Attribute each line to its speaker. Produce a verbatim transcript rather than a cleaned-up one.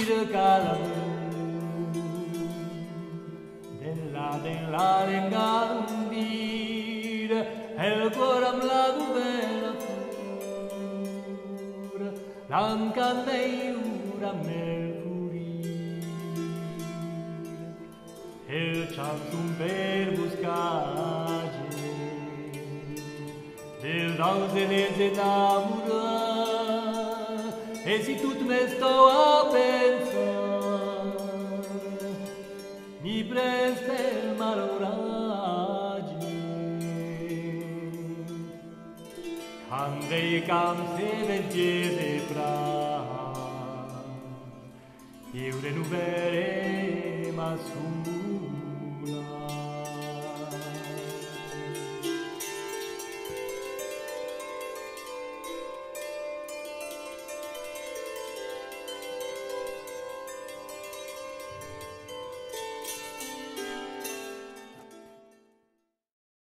Speaker 1: de calamu della della rengandir el coram la dubela fur l'ancaneiura mercurir el chantum per buscage del danse dels enamorar e si tut me sto a pensar mi preste il malorage quando i camp se veggese fra io renuvere ma suna